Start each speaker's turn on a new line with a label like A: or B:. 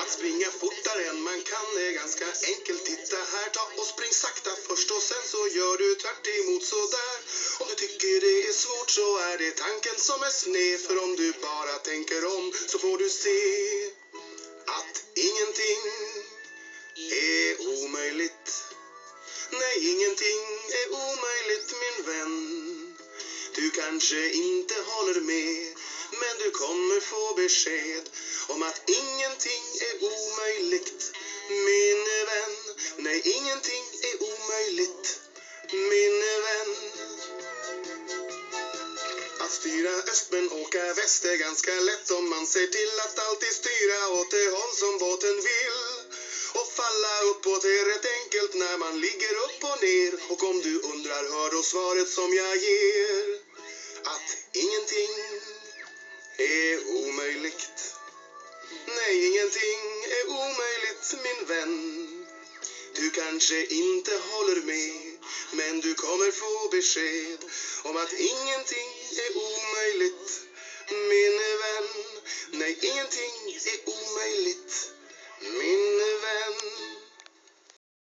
A: att springa fortare än man kan är ganska enkelt. Titta här, ta och spring sakta först och sen så gör du tvärt emot sådär. Om du tycker det är svårt så är det tanken som är sned. För om du bara tänker om så får du se att ingenting är omöjligt. Nej, ingenting är omöjligt min vän. Du kanske inte håller med, men du kommer få besked om att ingenting är omöjligt min vän. Nej, ingenting är omöjligt min vän. Att styra öst men åka väst är ganska lätt om man ser till att alltid styra åt det håll som båten vill. Och falla uppåt är rätt enkelt när man ligger upp och ner. Och om du undrar hör då svaret som jag ger. Att ingenting är omöjligt. Nej, ingenting är omöjligt min vän. Du kanske inte håller med, men du kommer få besked om att ingenting är omöjligt min vän.